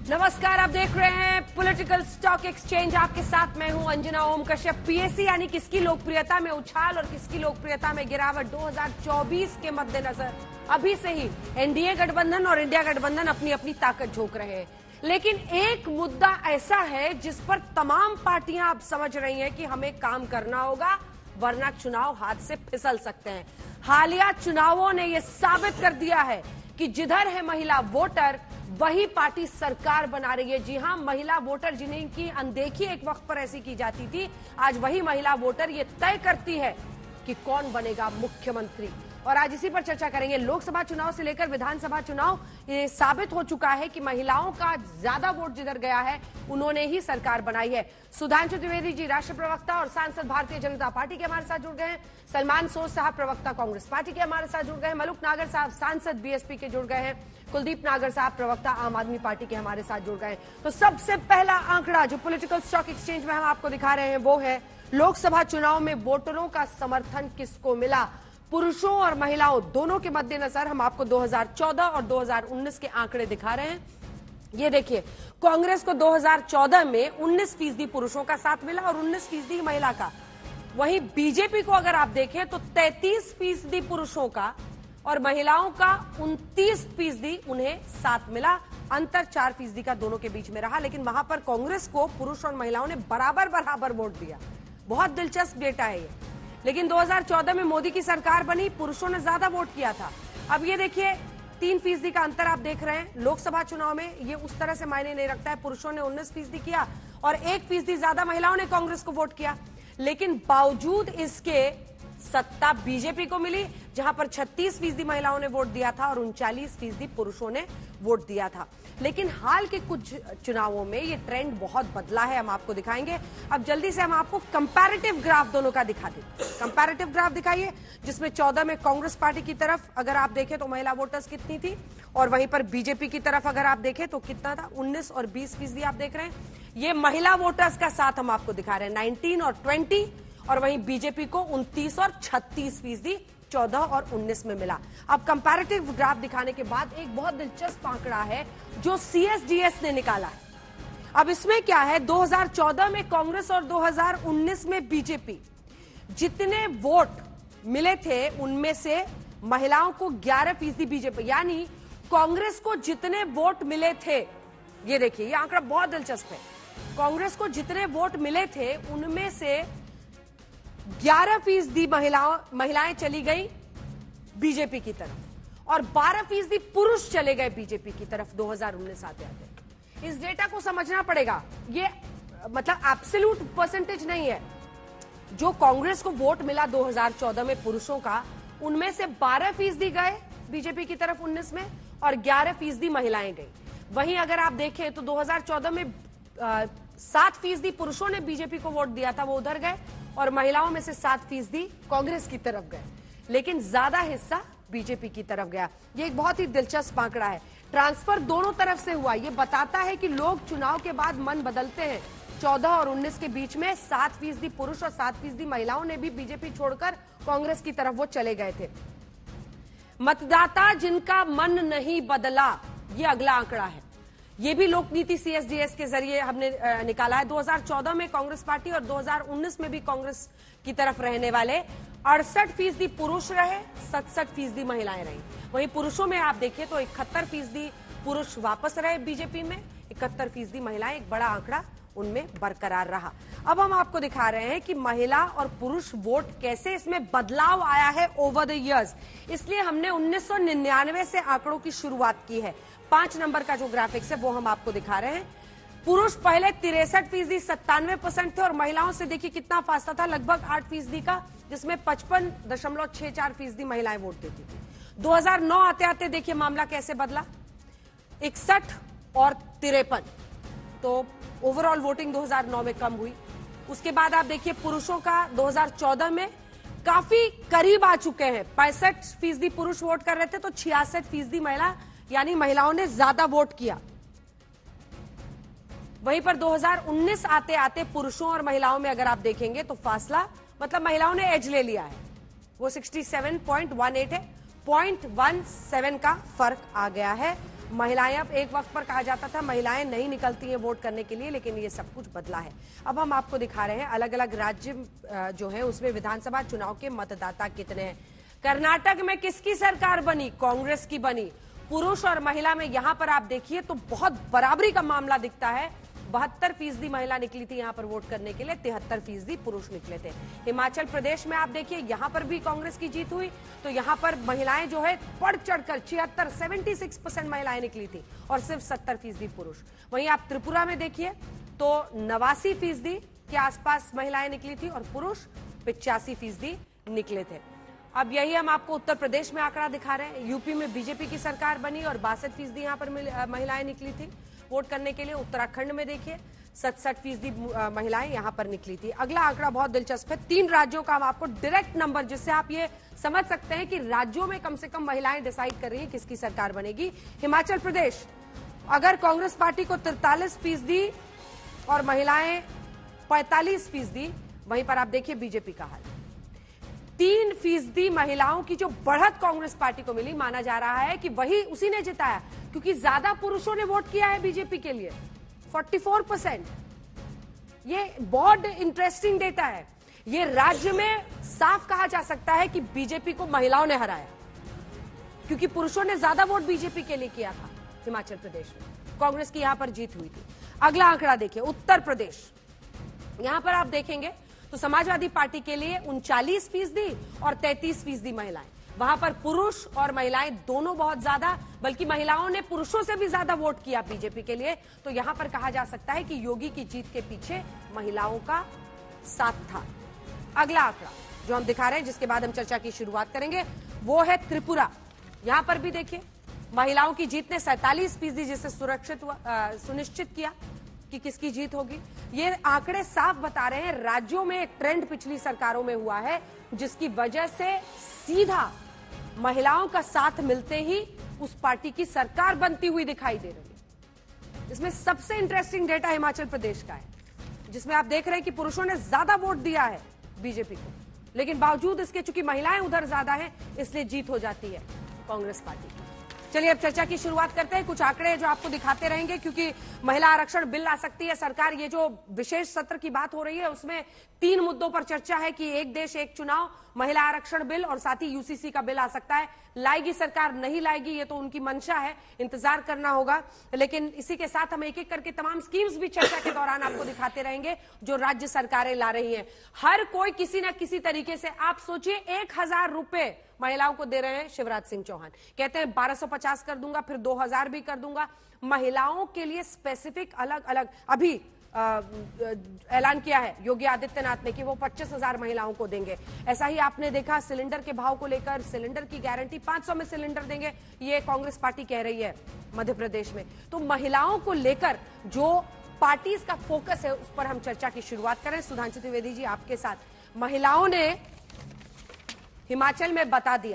नमस्कार, आप देख रहे हैं पॉलिटिकल स्टॉक एक्सचेंज। आपके साथ मैं हूं अंजना ओम कश्यप। पीएससी यानी किसकी लोकप्रियता में उछाल और किसकी लोकप्रियता में गिरावट 2024 के मद्देनजर अभी से ही एनडीए गठबंधन और इंडिया गठबंधन अपनी अपनी ताकत झोंक रहे हैं। लेकिन एक मुद्दा ऐसा है जिस पर तमाम पार्टियां अब समझ रही हैं कि हमें काम करना होगा, वरना चुनाव हाथ से फिसल सकते हैं। हालिया चुनावों ने यह साबित कर दिया है कि जिधर है महिला वोटर वही पार्टी सरकार बना रही है। जी हां, महिला वोटर जिन्हें की अनदेखी एक वक्त पर ऐसी की जाती थी, आज वही महिला वोटर ये तय करती है कि कौन बनेगा मुख्यमंत्री। और आज इसी पर चर्चा करेंगे। लोकसभा चुनाव से लेकर विधानसभा चुनाव, ये साबित हो चुका है कि महिलाओं का ज्यादा वोट जिधर गया है उन्होंने ही सरकार बनाई है। सुधांशु त्रिवेदी जी राष्ट्रीय प्रवक्ता और सांसद भारतीय जनता पार्टी के हमारे साथ जुड़ गए हैं। सलमान सोज साहब प्रवक्ता कांग्रेस पार्टी के हमारे साथ जुड़ गए हैं। मलुक नागर साहब सांसद बीएसपी के जुड़ गए हैं। कुलदीप नागर साहब प्रवक्ता आम आदमी पार्टी के हमारे साथ जुड़ गए। तो सबसे पहला आंकड़ा जो पॉलिटिकल स्टॉक एक्सचेंज में हम आपको दिखा रहे हैं वो है लोकसभा चुनाव में वोटरों का समर्थन किसको मिला। पुरुषों और महिलाओं दोनों के मद्देनजर हम आपको 2014 और 2019 के आंकड़े दिखा रहे हैं। ये देखिए, कांग्रेस को 2014 में 19% पुरुषों का साथ मिला और 19% महिला का। वहीं बीजेपी को अगर आप देखें तो 33% पुरुषों का और महिलाओं का 29% उन्हें साथ मिला। अंतर 4% का दोनों के बीच में रहा, लेकिन वहां पर कांग्रेस को पुरुष और महिलाओं ने बराबर बराबर वोट दिया। बहुत दिलचस्प डेटा है ये। लेकिन 2014 में मोदी की सरकार बनी, पुरुषों ने ज्यादा वोट किया था। अब ये देखिए 3% का अंतर आप देख रहे हैं। लोकसभा चुनाव में ये उस तरह से मायने नहीं रखता है। पुरुषों ने 19% किया और 1% ज्यादा महिलाओं ने कांग्रेस को वोट किया। लेकिन बावजूद इसके सत्ता बीजेपी को मिली, जहां पर 36% महिलाओं ने वोट दिया था और 39% पुरुषों ने वोट दिया था। लेकिन हाल के कुछ चुनावों में ये ट्रेंड बहुत बदला है, हम आपको दिखाएंगे। अब जल्दी से हम आपको कंपैरेटिव ग्राफ दोनों का दिखा दें। कंपैरेटिव ग्राफ दिखाइए, जिसमें 14 में कांग्रेस पार्टी की तरफ अगर आप देखें तो महिला वोटर्स कितनी थी, और वहीं पर बीजेपी की तरफ अगर आप देखें तो कितना था, 19 और 20% आप देख रहे हैं। ये महिला वोटर्स का साथ हम आपको दिखा रहे हैं, 19 और 20, और वहीं बीजेपी को 29 और 36% 14 और 19 में मिला। अब कंपैरेटिव ग्राफ दिखाने के बाद एक बहुत दिलचस्प आंकड़ा है जो सीएसडीएस ने निकाला है। अब इसमें क्या है, 2014 में कांग्रेस और 2019 में बीजेपी, जितने वोट मिले थे उनमें से महिलाओं को 11% बीजेपी, यानी कांग्रेस को जितने वोट मिले थे, ये देखिए ये आंकड़ा बहुत दिलचस्प है। कांग्रेस को जितने वोट मिले थे उनमें से 11% महिलाएं चली गई बीजेपी की तरफ और 12% पुरुष चले गए बीजेपी की तरफ 2019 आते आते। इस डेटा को समझना पड़ेगा। ये मतलब एब्सोल्यूट परसेंटेज नहीं है। जो कांग्रेस को वोट मिला 2014 में पुरुषों का, उनमें से 12% गए बीजेपी की तरफ 19 में और 11% महिलाएं गई। वहीं अगर आप देखें तो 2014 में 7% पुरुषों ने बीजेपी को वोट दिया था, वो उधर गए, और महिलाओं में से 7% कांग्रेस की तरफ गए, लेकिन ज्यादा हिस्सा बीजेपी की तरफ गया। ये एक बहुत ही दिलचस्प आंकड़ा है। ट्रांसफर दोनों तरफ से हुआ। ये बताता है कि लोग चुनाव के बाद मन बदलते हैं। 14 और 19 के बीच में 7% पुरुष और 7% महिलाओं ने भी बीजेपी छोड़कर कांग्रेस की तरफ वो चले गए थे। मतदाता जिनका मन नहीं बदला, ये अगला आंकड़ा है। ये भी लोक नीति सीएसडीएस के जरिए हमने निकाला है। 2014 में कांग्रेस पार्टी और 2019 में भी कांग्रेस की तरफ रहने वाले 68% पुरुष रहे, 67% महिलाएं रही। वहीं पुरुषों में आप देखिए तो 71% पुरुष वापस रहे बीजेपी में, 71% महिलाएं, एक बड़ा आंकड़ा उनमें बरकरार रहा। अब हम आपको दिखा रहे हैं कि महिला और पुरुष वोट कैसे इसमें बदलाव आया है ओवर द इयर्स। इसलिए हमने 1999 से आंकड़ों की शुरुआत की है। 5 नंबर का जो ग्राफिक्स है वो हम आपको दिखा रहे हैं। पुरुष पहले 63% 97% थे और महिलाओं से देखिए कितना फासला था, लगभग 8% का, जिसमें 55.64% महिलाएं वोट देती थी। 2009 आते आते देखिए मामला कैसे बदला, 61 और 53, तो ओवरऑल वोटिंग 2009 में कम हुई। उसके बाद आप देखिए पुरुषों का 2014 में काफी करीब आ चुके हैं, 65% पुरुष वोट कर रहे थे तो 66% महिला, यानी महिलाओं ने ज्यादा वोट किया। वहीं पर 2019 आते आते पुरुषों और महिलाओं में अगर आप देखेंगे तो फासला, मतलब महिलाओं ने एज ले लिया है, वो 67.18 है, 0.17 का फर्क आ गया है। महिलाएं, अब एक वक्त पर कहा जाता था महिलाएं नहीं निकलती हैं वोट करने के लिए, लेकिन ये सब कुछ बदला है। अब हम आपको दिखा रहे हैं अलग अलग राज्य जो है उसमें विधानसभा चुनाव के मतदाता कितने हैं। कर्नाटक में किसकी सरकार बनी? कांग्रेस की बनी। पुरुष और महिला में यहां पर आप देखिए तो बहुत बराबरी का मामला दिखता है। 72% महिला निकली थी यहां पर वोट करने के लिए, 73% पुरुष निकले थे। हिमाचल प्रदेश में आप देखिए यहां पर भी कांग्रेस की जीत हुई, तो यहां पर महिलाएं जो है बढ़ चढ़कर 76% महिलाएं निकली थी और सिर्फ 70% पुरुष। वहीं आप त्रिपुरा में देखिए तो 89% के आसपास महिलाएं निकली थी और पुरुष 85% निकले थे। अब यही हम आपको उत्तर प्रदेश में आंकड़ा दिखा रहे हैं। यूपी में बीजेपी की सरकार बनी और 62% यहां पर महिलाएं निकली थी वोट करने के लिए। उत्तराखंड में देखिए 67% महिलाएं यहां पर निकली थी। अगला आंकड़ा बहुत दिलचस्प है। 3 राज्यों का हम आपको डायरेक्ट नंबर, जिससे आप ये समझ सकते हैं कि राज्यों में कम से कम महिलाएं डिसाइड कर रही हैं किसकी सरकार बनेगी। हिमाचल प्रदेश, अगर कांग्रेस पार्टी को 43% और महिलाएं 45%, वहीं पर आप देखिए बीजेपी का हाल 3% महिलाओं की जो बढ़त कांग्रेस पार्टी को मिली, माना जा रहा है कि वही उसी ने जिताया, क्योंकि ज्यादा पुरुषों ने वोट किया है बीजेपी के लिए, 44%। ये बहुत इंटरेस्टिंग डेटा है। ये राज्य में साफ कहा जा सकता है कि बीजेपी को महिलाओं ने हराया, क्योंकि पुरुषों ने ज्यादा वोट बीजेपी के लिए किया था हिमाचल प्रदेश में। कांग्रेस की यहां पर जीत हुई थी। अगला आंकड़ा देखिए उत्तर प्रदेश। यहां पर आप देखेंगे तो समाजवादी पार्टी के लिए 39% और 33% महिलाएं। वहां पर पुरुष और महिलाएं दोनों बहुत ज्यादा, बल्कि महिलाओं ने पुरुषों से भी ज्यादा वोट किया बीजेपी के लिए। तो यहां पर कहा जा सकता है कि योगी की जीत के पीछे महिलाओं का साथ था। अगला आंकड़ा जो हम दिखा रहे हैं, जिसके बाद हम चर्चा की शुरुआत करेंगे, वो है त्रिपुरा। यहां पर भी देखिए महिलाओं की जीत ने 47%, जिसे सुनिश्चित किया कि किसकी जीत होगी। ये आंकड़े साफ बता रहे हैं राज्यों में एक ट्रेंड पिछली सरकारों में हुआ है, जिसकी वजह से सीधा महिलाओं का साथ मिलते ही उस पार्टी की सरकार बनती हुई दिखाई दे रही है। इसमें सबसे इंटरेस्टिंग डेटा हिमाचल प्रदेश का है, जिसमें आप देख रहे हैं कि पुरुषों ने ज्यादा वोट दिया है बीजेपी को, लेकिन बावजूद इसके चूंकि महिलाएं उधर ज्यादा हैं, इसलिए जीत हो जाती है कांग्रेस पार्टी की। चलिए अब चर्चा की शुरुआत करते हैं। कुछ आंकड़े जो आपको दिखाते रहेंगे, क्योंकि महिला आरक्षण बिल ला सकती है सरकार। ये जो विशेष सत्र की बात हो रही है उसमें 3 मुद्दों पर चर्चा है कि एक देश एक चुनाव, महिला आरक्षण बिल और साथ ही यूसीसी का बिल आ सकता है। लाएगी सरकार, नहीं लाएगी, ये तो उनकी मंशा है, इंतजार करना होगा। लेकिन इसी के साथ हम एक एक करके तमाम स्कीम्स भी चर्चा के दौरान आपको दिखाते रहेंगे जो राज्य सरकारें ला रही हैं। हर कोई किसी न किसी तरीके से, आप सोचिए 1000 रुपए महिलाओं को दे रहे हैं शिवराज सिंह चौहान। कहते हैं 1250 कर दूंगा, फिर 2000 भी कर दूंगा। महिलाओं के लिए स्पेसिफिक अलग अलग अभी ऐलान किया है योगी आदित्यनाथ ने कि वो 25,000 महिलाओं को देंगे। ऐसा ही आपने देखा सिलेंडर के भाव को लेकर, सिलेंडर की गारंटी 500 में सिलेंडर देंगे, ये कांग्रेस पार्टी कह रही है मध्य प्रदेश में। तो महिलाओं को लेकर जो पार्टीज का फोकस है उस पर हम चर्चा की शुरुआत करें। सुधांशु त्रिवेदी जी आपके साथ। महिलाओं ने हिमाचल में बता दिया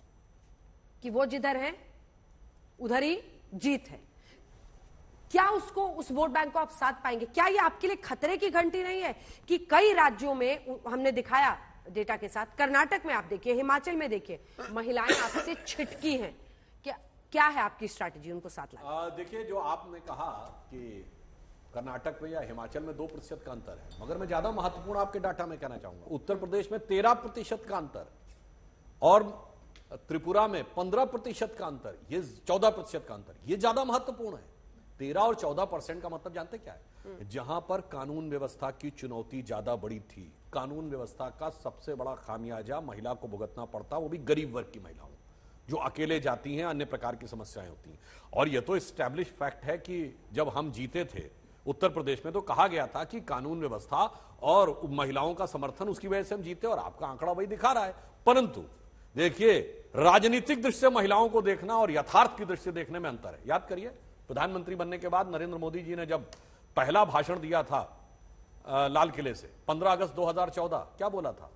कि वो जिधर हैं उधर ही जीत है। क्या उसको, उस वोट बैंक को आप साथ पाएंगे? क्या ये आपके लिए खतरे की घंटी नहीं है कि कई राज्यों में हमने दिखाया डेटा के साथ, कर्नाटक में आप देखिए, हिमाचल में देखिए, महिलाएं आपसे छिटकी हैं। क्या है आपकी स्ट्रैटेजी उनको साथ लाने? देखिए, जो आपने कहा कि कर्नाटक में या हिमाचल में 2% का अंतर है, मगर मैं ज्यादा महत्वपूर्ण आपके डाटा में कहना चाहूंगा। उत्तर प्रदेश में 13% का अंतर और त्रिपुरा में 15% का अंतर, ये 14% का अंतर, ये ज्यादा महत्वपूर्ण है। 13 और 14% का मतलब जानते क्या है? जहां पर कानून व्यवस्था की चुनौती ज्यादा बड़ी थी, कानून व्यवस्था का सबसे बड़ा खामियाजा महिला को भुगतना पड़ता, वो भी गरीब वर्ग की महिलाओं जो अकेले जाती हैं, अन्य प्रकार की समस्याएं होती हैं। और यह तो एस्टैब्लिश फैक्ट है कि जब हम जीते थे उत्तर प्रदेश में तो कहा गया था कि कानून व्यवस्था और महिलाओं का समर्थन, उसकी वजह से हम जीते, और आपका आंकड़ा वही दिखा रहा है। परंतु देखिए, राजनीतिक दृष्टि से महिलाओं को देखना और यथार्थ की दृष्टि से देखने में अंतर है। याद करिए, प्रधानमंत्री बनने के बाद नरेंद्र मोदी जी ने जब पहला भाषण दिया था लाल किले से 15 अगस्त 2014, क्या बोला था?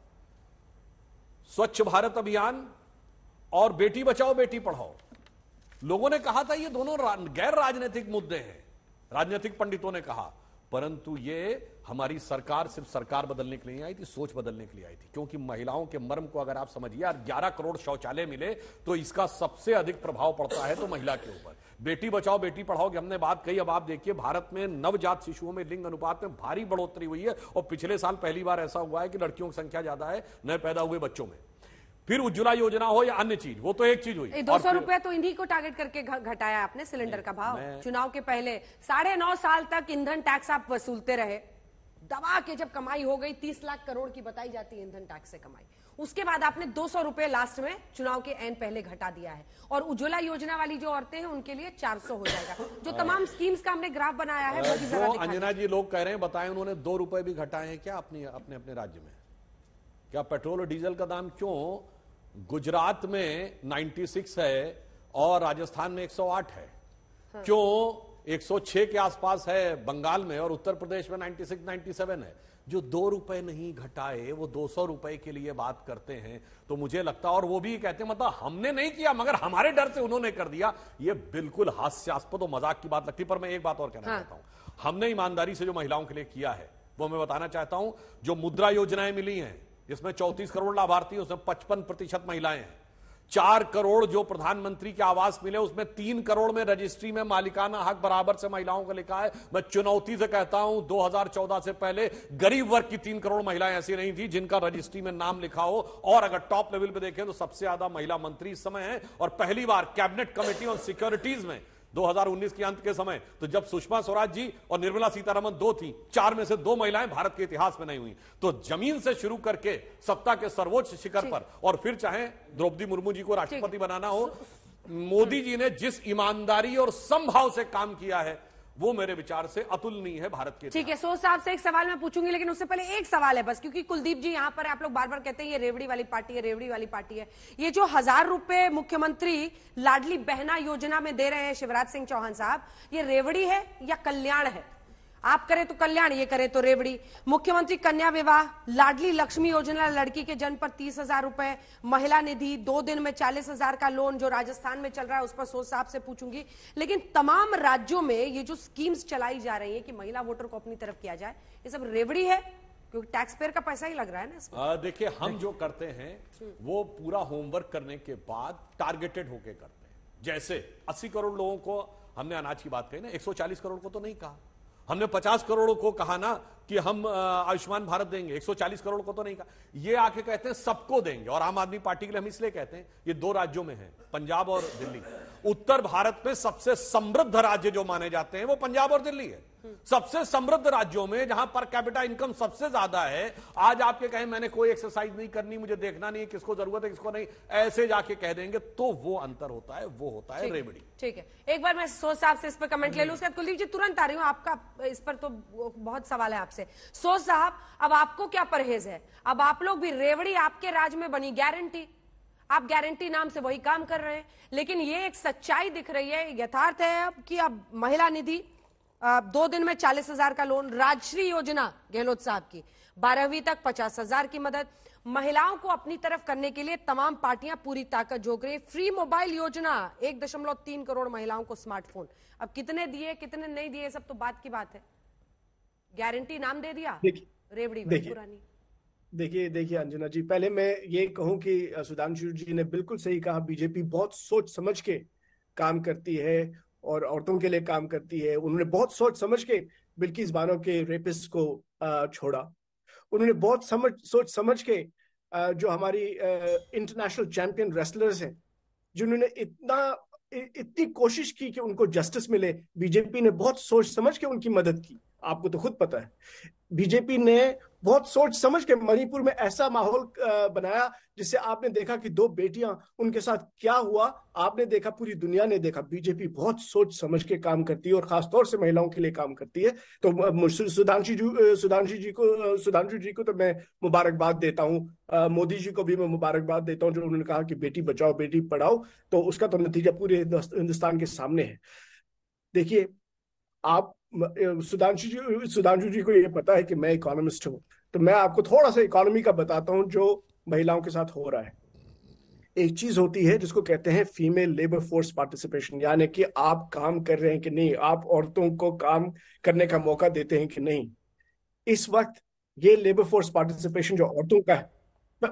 स्वच्छ भारत अभियान और बेटी बचाओ बेटी पढ़ाओ। लोगों ने कहा था ये दोनों गैर राजनीतिक मुद्दे हैं, राजनीतिक पंडितों ने कहा, परंतु ये हमारी सरकार सिर्फ सरकार बदलने के लिए नहीं आई थी, सोच बदलने के लिए आई थी। क्योंकि महिलाओं के मर्म को अगर आप समझिए, 11 करोड़ शौचालय मिले तो इसका सबसे अधिक प्रभाव पड़ता है तो महिला के ऊपर। बेटी बचाओ बेटी पढ़ाओ की हमने बात कही। अब आप देखिए भारत में नवजात शिशुओं में लिंग अनुपात में भारी बढ़ोतरी हुई है और पिछले साल पहली बार ऐसा हुआ है कि लड़कियों की संख्या ज्यादा है नए पैदा हुए बच्चों में। फिर उज्ज्वला योजना हो या अन्य चीज, वो तो एक चीज हुई। 200 रुपए तो इन्हीं को टारगेट करके घटाया आपने सिलेंडर का भाव। चुनाव के पहले 9.5 साल तक ईंधन टैक्स आप वसूलते रहे, दबा के जब कमाई हो गई 30 लाख करोड़ की बताई जाती है ईंधन टैक्स से कमाई, उसके बाद आपने 200 रुपए लास्ट में चुनाव के एंड पहले घटा दिया है। और उज्ज्वला योजना वाली जो औरतें हैं उनके लिए 400 हो जाएगा। जो तमाम स्कीम्स का हमने ग्राफ बनाया है वो भी जरा दिखाइए। अंजना जी लोग कह रहे हैं, बताएं उन्होंने 2 रुपए भी घटाए हैं क्या अपने अपने राज्य में? क्या पेट्रोल और डीजल का दाम क्यों गुजरात में 96 है और राजस्थान में 108 है, क्यों 106 के आसपास है बंगाल में और उत्तर प्रदेश में 96 97 है? जो 2 रुपए नहीं घटाए वो 200 रुपए के लिए बात करते हैं। तो मुझे लगता है, और वो भी कहते हैं मतलब हमने नहीं किया मगर हमारे डर से उन्होंने कर दिया, ये बिल्कुल हास्यास्पद और मजाक की बात लगती। पर मैं एक बात और कहना चाहता हूं, हमने ईमानदारी से जो महिलाओं के लिए किया है वो मैं बताना चाहता हूं। जो मुद्रा योजनाएं मिली हैं जिसमें 34 करोड़ लाभार्थी, उसमें 55% महिलाएं हैं। 4 करोड़ जो प्रधानमंत्री के आवास मिले उसमें 3 करोड़ में रजिस्ट्री में मालिकाना हक बराबर से महिलाओं को लिखा है। मैं चुनौती से कहता हूं 2014 से पहले गरीब वर्ग की 3 करोड़ महिलाएं ऐसी नहीं थी जिनका रजिस्ट्री में नाम लिखा हो। और अगर टॉप लेवल पे देखें तो सबसे ज्यादा महिला मंत्री इस समय है। और पहली बार कैबिनेट कमेटी ऑन सिक्योरिटीज में 2019 के अंत के समय, तो जब सुषमा स्वराज जी और निर्मला सीतारमण 2 थी, 4 में से 2 महिलाएं भारत के इतिहास में नहीं हुई। तो जमीन से शुरू करके सत्ता के सर्वोच्च शिखर पर, और फिर चाहे द्रौपदी मुर्मू जी को राष्ट्रपति बनाना हो, मोदी जी ने जिस ईमानदारी और समभाव से काम किया है वो मेरे विचार से अतुलनीय है भारत के। ठीक है, सोच साहब से एक सवाल मैं पूछूंगी, लेकिन उससे पहले एक सवाल है बस, क्योंकि कुलदीप जी यहाँ पर आप लोग बार बार कहते हैं ये रेवड़ी वाली पार्टी है, रेवड़ी वाली पार्टी है। ये जो 1000 रुपए मुख्यमंत्री लाडली बहना योजना में दे रहे हैं शिवराज सिंह चौहान साहब, ये रेवड़ी है या कल्याण है? आप करें तो कल्याण, ये करें तो रेवड़ी। मुख्यमंत्री कन्या विवाह, लाडली लक्ष्मी योजना, लड़की के जन्म पर 30,000 रुपए, महिला निधि, 2 दिन में 40,000 का लोन जो राजस्थान में चल रहा है उस पर सोच साहब से पूछूंगी। लेकिन तमाम राज्यों में ये जो स्कीम्स चलाई जा रही है कि महिला वोटर को अपनी तरफ किया जाए, ये सब रेवड़ी है क्योंकि टैक्स पेयर का पैसा ही लग रहा है ना इसमें। देखिए हम जो करते हैं वो पूरा होमवर्क करने के बाद टारगेटेड होके करते हैं। जैसे 80 करोड़ लोगों को हमने अनाज की बात कही ना, 140 करोड़ को तो नहीं कहा। हमने 50 करोड़ को कहा ना कि हम आयुष्मान भारत देंगे, 140 करोड़ को तो नहीं कहा। ये आके कहते हैं सबको देंगे। और आम आदमी पार्टी के लिए हम इसलिए कहते हैं, ये 2 राज्यों में है, पंजाब और दिल्ली। उत्तर भारत में सबसे समृद्ध राज्य जो माने जाते हैं वो पंजाब और दिल्ली है। सबसे समृद्ध राज्यों में जहां पर कैपिटा इनकम सबसे ज्यादा है, आज आपके कहें मैंने कोई एक्सरसाइज नहीं करनी, मुझे देखना नहीं है किसको जरूरत है किसको नहीं, ऐसे जाके कह देंगे तो वो अंतर होता है, वो होता है रेवड़ी। ठीक है, एक बार मैं सोच साहब से इस पर कमेंट ले लूं, उसके बाद कुलदीप जी तुरंत आ रही हूं, आपका इस पर तो बहुत सवाल है आपसे। सोच साहब, अब आपको क्या परहेज है? अब आप लोग भी रेवड़ी आपके राज में बनी गारंटी, आप गारंटी नाम से वही काम कर रहे हैं, लेकिन ये एक सच्चाई दिख रही है, यथार्थ है अब कि अब महिला निधि, 2 दिन में 40,000 का लोन, राजश्री योजना गहलोत साहब की, 12वीं तक 50,000 की मदद, महिलाओं को अपनी तरफ करने के लिए तमाम पार्टियां पूरी ताकत झोंक रही है। फ्री मोबाइल योजना, 1.3 करोड़ महिलाओं को स्मार्टफोन। अब कितने दिए कितने नहीं दिए सब तो बात की बात है, गारंटी नाम दे दिया, रेवड़ी पुरानी। देखिए अंजना जी, पहले मैं ये कहूं कि सुधांशु जी ने बिल्कुल सही कहा, बीजेपी बहुत सोच समझ के काम करती है और औरतों के लिए काम करती है। उन्होंने बहुत सोच समझ के बिल्किस बानो के रेपिस्ट को छोड़ा। उन्होंने बहुत सोच समझ के जो हमारी इंटरनेशनल चैंपियन रेसलर्स हैं, जिन्होंने इतनी कोशिश की कि उनको जस्टिस मिले, बीजेपी ने बहुत सोच समझ के उनकी मदद की। आपको तो खुद पता है, बीजेपी ने बहुत सोच समझ के मणिपुर में ऐसा माहौल बनाया जिससे आपने देखा कि 2 बेटियां, उनके साथ क्या हुआ आपने देखा, पूरी दुनिया ने देखा। बीजेपी बहुत सोच समझ के काम करती है और खासतौर से महिलाओं के लिए काम करती है। तो सुधांशु जी को तो मैं मुबारकबाद देता हूँ, मोदी जी को भी मैं मुबारकबाद देता हूँ जो उन्होंने कहा कि बेटी बचाओ बेटी पढ़ाओ, तो उसका तो नतीजा पूरे हिंदुस्तान के सामने है। देखिए, आप सुधांशु जी को ये पता है कि मैं इकोनॉमिस्ट हूं, तो मैं आपको थोड़ा सा इकोनॉमी का बताता हूं जो महिलाओं के साथ हो रहा है। एक चीज होती है जिसको कहते हैं फीमेल लेबर फोर्स पार्टिसिपेशन, यानी कि आप काम कर रहे हैं कि नहीं, आप औरतों को काम करने का मौका देते हैं कि नहीं। इस वक्त ये लेबर फोर्स पार्टिसिपेशन जो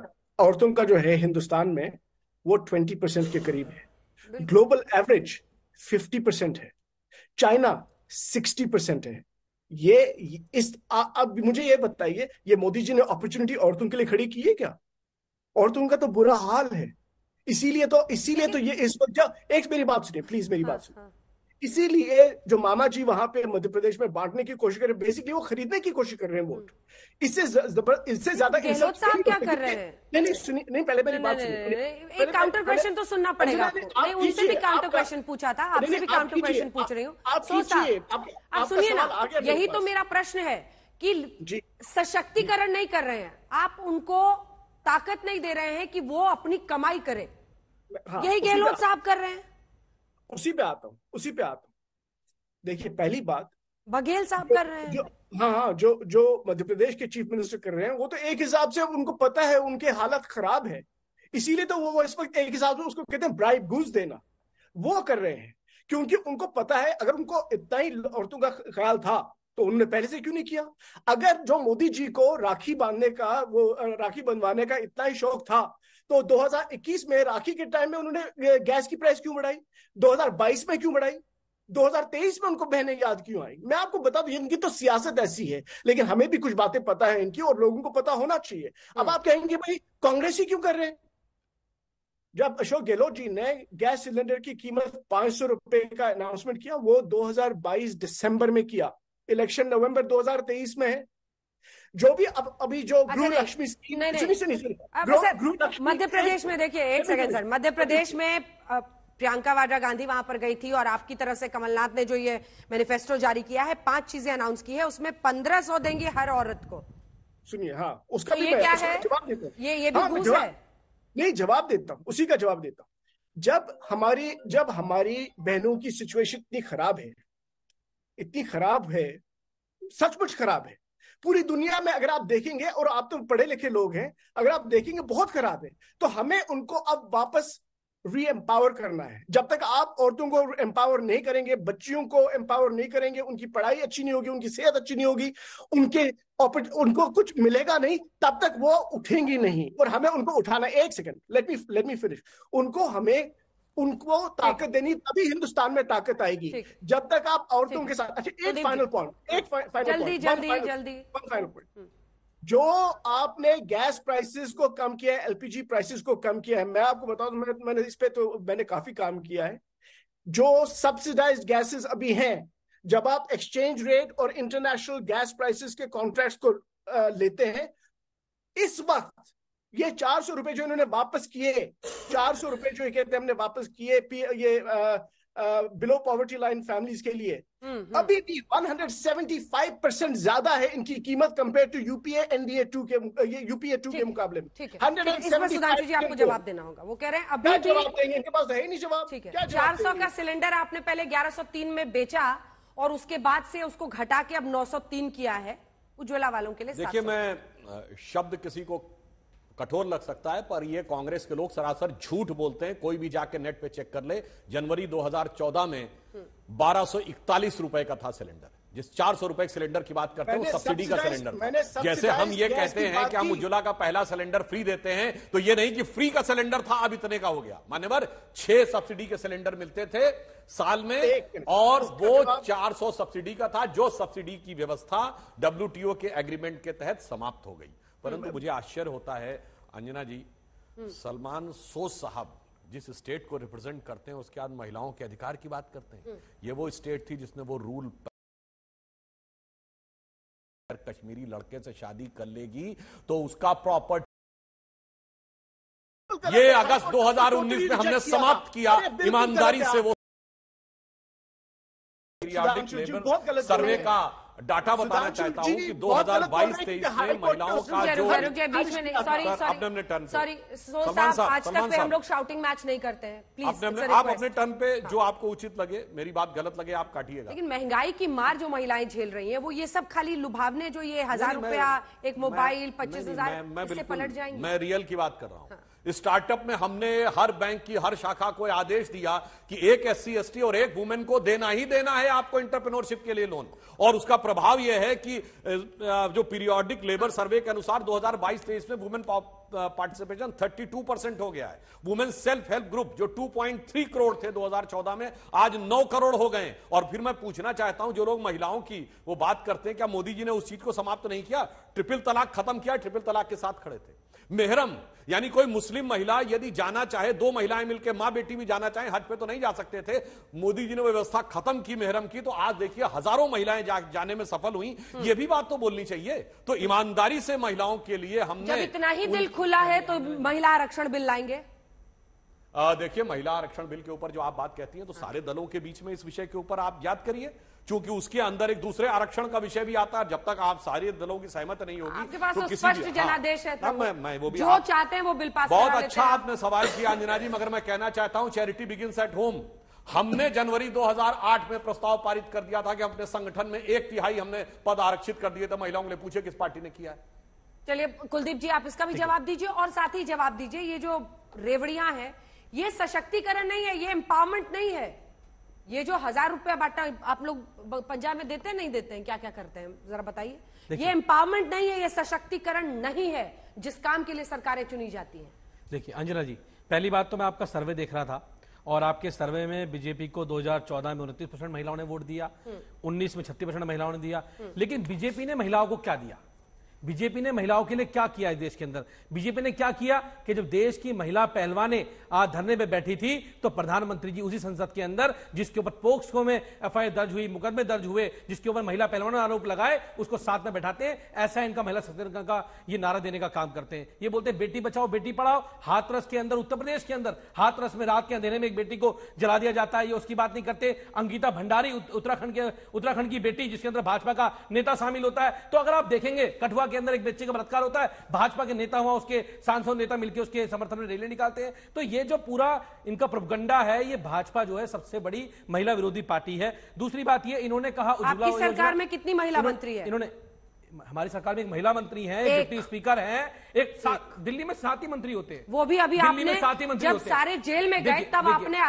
औरतों का जो है हिंदुस्तान में, वो 20% के करीब है। ग्लोबल एवरेज 50% है, चाइना 60% है। ये अब मुझे ये बताइए, ये मोदी जी ने अपॉर्चुनिटी औरतों के लिए खड़ी की है क्या? औरतों का तो बुरा हाल है। इसीलिए तो ये इस वक्त, एक मेरी बात सुनिए प्लीज, मेरी बात सुनिए। हाँ। इसीलिए जो मामा जी वहां पे मध्य प्रदेश में बांटने की कोशिश कर रहे हैं, बेसिकली वो खरीदने की कोशिश कर रहे हैं वोट। इससे ज्यादा गहलोत साहब क्या कर रहे हैं? नहीं सुनिए, नहीं पहले मेरी बात सुनिए। एक काउंटर क्वेश्चन तो सुनना पड़ेगा आपको। नहीं, उनसे भी काउंटर क्वेश्चन पूछा था, आपसे भी काउंटर क्वेश्चन पूछ रही हूँ। आप सुनिए ना, यही तो मेरा प्रश्न है कि सशक्तिकरण नहीं कर रहे हैं आप, उनको ताकत नहीं दे रहे हैं कि वो अपनी कमाई करे। यही गहलोत साहब कर रहे हैं। उसी पे आता हूं। देखिए, पहली बात बघेल साहब कर रहे हैं। हाँ, जो मध्य प्रदेश के चीफ मिनिस्टर कर रहे हैं, वो तो एक हिसाब से उनको पता है उनके हालत खराब है, इसीलिए तो वो इस वक्त एक हिसाब से उसको कहते हैं ब्राइब घूस देना, वो कर रहे हैं। क्योंकि उनको पता है अगर उनको इतना ही औरतों का ख्याल था तो उन्होंने पहले से क्यों नहीं किया? अगर जो मोदी जी को राखी बंधवाने का इतना ही शौक था तो 2021 में राखी के टाइम में उन्होंने गैस की प्राइस क्यों बढ़ाई? 2022 में क्यों बढ़ाई? 2023 में उनको बहनें याद क्यों आई? मैं आपको बता दूं, इनकी तो सियासत ऐसी है, लेकिन हमें भी कुछ बातें पता है इनकी, और लोगों को पता होना चाहिए। अब आप कहेंगे भाई कांग्रेस ही क्यों कर रहे हैं? जब अशोक गहलोत जी ने गैस सिलेंडर की कीमत 500 रुपए का अनाउंसमेंट किया, वो 2022 दिसंबर में किया, इलेक्शन नवंबर 2023 में है। जो भी अभी जो गृह लक्ष्मी स्कीम, मध्य प्रदेश में देखिए, एक सेकंड सर, मध्य प्रदेश में प्रियंका वाड्रा गांधी वहां पर गई थी और आपकी तरफ से कमलनाथ ने जो ये मैनिफेस्टो जारी किया है, 5 चीजें अनाउंस की है, उसमें 1500 देंगे हर औरत को। सुनिए, हाँ, उसका तो भी ये क्या है? जवाब देता हूं। ये भी घूस है? नहीं, जवाब देता हूं, उसी का जवाब देता हूं। जब हमारी बहनों की सिचुएशन इतनी खराब है, सचमुच खराब है, पूरी दुनिया में अगर आप देखेंगे, और आप तो पढ़े लिखे लोग हैं, अगर आप देखेंगे बहुत खराब है, तो हमें उनको अब वापस री एम्पावर करना है। जब तक आप औरतों को एम्पावर नहीं करेंगे, बच्चियों को एम्पावर नहीं करेंगे, उनकी पढ़ाई अच्छी नहीं होगी, उनकी सेहत अच्छी नहीं होगी, उनको कुछ मिलेगा नहीं, तब तक वो उठेंगी नहीं। और हमें उनको उठाना, एक सेकंड, लेट मी फिनिश। उनको ताकत देनी, तभी हिंदुस्तान में ताकत आएगी। जब तक आप औरतों के साथ, अच्छा, एक फाइनल पॉइंट, जल्दी, जो आपने गैस प्राइसेस को कम किया है, एलपीजी प्राइसेस को कम किया है, मैं आपको बता दूं, मैंने इस पे तो मैंने काफी काम किया है। जो सब्सिडाइज्ड गैसेस अभी हैं, जब आप एक्सचेंज रेट और इंटरनेशनल गैस प्राइसेस के कॉन्ट्रैक्ट्स को लेते हैं, इस वक्त ये 400 रुपए जो इन्होंने वापस किए, 400 रुपए जो कहते हैं हमने वापस किए ये बिलो पॉवर्टी लाइन फैमिलीज के लिए, अभी भी 175% ज्यादा है इनकी कीमत कंपेयर टू यूपीए 2 के मुकाबले में। ठीक है, इस पर सुधांशु जी आपको जवाब देना होगा। वो कह रहे हैं अभी भी जवाब देंगे, इनके पास है ही नहीं जवाब। ठीक है, 400 का सिलेंडर आपने पहले 1103 में बेचा और उसके बाद से उसको घटा के अब 903 किया है उज्ज्वला वालों के लिए। देखिए, मैं शब्द किसी को कठोर लग सकता है, पर ये कांग्रेस के लोग सरासर झूठ बोलते हैं। कोई भी जाके नेट पे चेक कर ले, जनवरी 2014 में 1241 रुपए का था सिलेंडर। जिस 400 रुपए सिलेंडर की बात करते हैं वो सब्सिडी का सिलेंडर था। जैसे हम ये कहते हैं कि हम उज्ज्वला का पहला सिलेंडर फ्री देते हैं, तो ये नहीं कि फ्री का सिलेंडर था अब इतने का हो गया। मान्यवर, 6 सब्सिडी के सिलेंडर मिलते थे साल में, और वो 400 सब्सिडी का था, जो सब्सिडी की व्यवस्था WTO के एग्रीमेंट के तहत समाप्त हो गई। परंतु मुझे आश्चर्य होता है अंजना जी, सलमान सोज साहब जिस स्टेट को रिप्रेजेंट करते हैं उसके बाद महिलाओं के अधिकार की बात करते हैं। ये वो स्टेट थी जिसने वो रूल, कश्मीरी लड़के से शादी कर लेगी तो उसका प्रॉपर्टी, ये अगस्त 2019 में हमने समाप्त किया ईमानदारी से। वो सर्वे का डाटा बताना चाहता हूं कि 2022-23 में महिलाओं का जो बीच में, सॉरी आज तक पे हम लोग शाउटिंग मैच नहीं करते हैं, प्लीज आप अपने टर्न पे जो आपको उचित लगे, मेरी बात गलत लगे आप काटिएगा। लेकिन महंगाई की मार जो महिलाएं झेल रही हैं, वो ये सब खाली लुभावने, जो ये 1000 रुपया एक मोबाइल 25,000 इससे पलट जाएंगे। मैं रियल की बात कर रहा हूं। स्टार्टअप में हमने हर बैंक की हर शाखा को आदेश दिया कि एक SC ST और एक वुमेन को देना ही देना है आपको एंटरप्रेन्योरशिप के लिए लोन। और उसका प्रभाव यह है कि जो पीरियोडिक लेबर सर्वे के अनुसार 2022-23 में वुमेन पार्टिसिपेशन 32% हो गया है। वुमेन सेल्फ हेल्प ग्रुप जो 2.3 करोड़ थे 2014 में, आज 9 करोड़ हो गए। और फिर मैं पूछना चाहता हूं, जो लोग महिलाओं की वो बात करते हैं, क्या मोदी जी ने उस चीज को समाप्त नहीं किया? ट्रिपल तलाक खत्म किया, ट्रिपल तलाक के साथ खड़े थे। मेहरम यानी कोई मुस्लिम महिला यदि जाना चाहे, 2 महिलाएं मिलकर मां बेटी भी जाना चाहे, हज पे तो नहीं जा सकते थे, मोदी जी ने व्यवस्था खत्म की मेहरम की, तो आज देखिए हजारों महिलाएं जाने में सफल हुई। ये भी बात तो बोलनी चाहिए। तो ईमानदारी से महिलाओं के लिए हमने, जब इतना ही दिल खुला है तो महिला आरक्षण बिल लाएंगे। देखिए, महिला आरक्षण बिल के ऊपर जो आप बात कहती हैं, तो सारे दलों के बीच में इस विषय के ऊपर आप याद करिए, क्योंकि उसके अंदर एक दूसरे आरक्षण का विषय भी आता है। जब तक आप सारे दलों की सहमत नहीं होगी, आपके पास तो किसी स्पष्ट भी जनादेश है, तो मैं वो भी जो चाहते हैं वो बिल पास बहुत करा अच्छा आपने सवाल किया अंजना जी, मगर मैं कहना चाहता हूं चैरिटी बिगिंस एट होम। हमने जनवरी 2008 में प्रस्ताव पारित कर दिया था कि अपने संगठन में 1/3 हमने पद आरक्षित कर दिए थे महिलाओं के लिए। पूछे किस पार्टी ने किया है? चलिए कुलदीप जी, आप इसका भी जवाब दीजिए और साथ ही जवाब दीजिए, ये जो रेवड़ियां हैं, ये सशक्तिकरण नहीं है, ये एम्पावरमेंट नहीं है। ये जो 1000 रुपया बांटा, आप लोग पंजाब में देते हैं नहीं देते हैं, क्या क्या करते हैं जरा बताइए। ये एम्पावरमेंट नहीं है, ये सशक्तिकरण नहीं है जिस काम के लिए सरकारें चुनी जाती हैं। देखिए अंजना जी, पहली बात तो मैं आपका सर्वे देख रहा था और आपके सर्वे में बीजेपी को 2014 में 29% महिलाओं ने वोट दिया, 19 में 36% महिलाओं ने दिया। लेकिन बीजेपी ने महिलाओं को क्या दिया? बीजेपी ने महिलाओं के लिए क्या किया इस देश के अंदर? बीजेपी ने क्या किया कि जब देश की महिला पहलवानें आज धरने पे बैठी थी, तो प्रधानमंत्री जी उसी संसद के अंदर जिसके ऊपर पोक्सो में FIR दर्ज हुई, मुकदमे दर्ज हुए, जिसके ऊपर महिला पहलवानों ने आरोप लगाए, उसको साथ में बैठाते हैं। ऐसा इनका महिला सशक्तिकरण का ये नारा देने का काम करते हैं। ये बोलते हैं बेटी बचाओ बेटी पढ़ाओ। हाथरस के अंदर, उत्तर प्रदेश के अंदर हाथरस में रात के अंधेरे में एक बेटी को जला दिया जाता है, ये उसकी बात नहीं करते। अंकिता भंडारी उत्तराखंड की बेटी, जिसके अंदर भाजपा का नेता शामिल होता है। तो अगर आप देखेंगे कठुआ के अंदर एक बच्चे का बलात्कार होता है, भाजपा के नेता हुआ उसके सांसद नेता मिलकर उसके समर्थन में रैली निकालते हैं। तो ये जो पूरा इनका प्रोपगंडा है, ये भाजपा जो है सबसे बड़ी महिला विरोधी पार्टी है। दूसरी बात ये, इन्होंने कहा आपकी सरकार में कितनी महिला मंत्री है? इन्होंने, हमारी सरकार में एक महिला मंत्री है, एक डिप्टी स्पीकर है, दिल्ली में 7 ही मंत्री होते हैं। वो भी अभी आपने जब सारे जेल में गए तब आपने